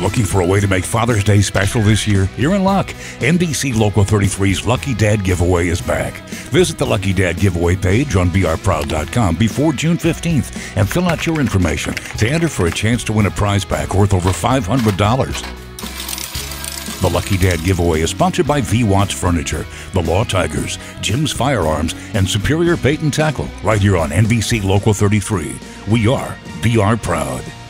Looking for a way to make Father's Day special this year? You're in luck. NBC Local 33's Lucky Dad Giveaway is back. Visit the Lucky Dad Giveaway page on brproud.com before June 15th and fill out your information to enter for a chance to win a prize pack worth over $500. The Lucky Dad Giveaway is sponsored by V-Watts Furniture, the Law Tigers, Jim's Firearms, and Superior Bait and Tackle, right here on NBC Local 33. We are BR Proud.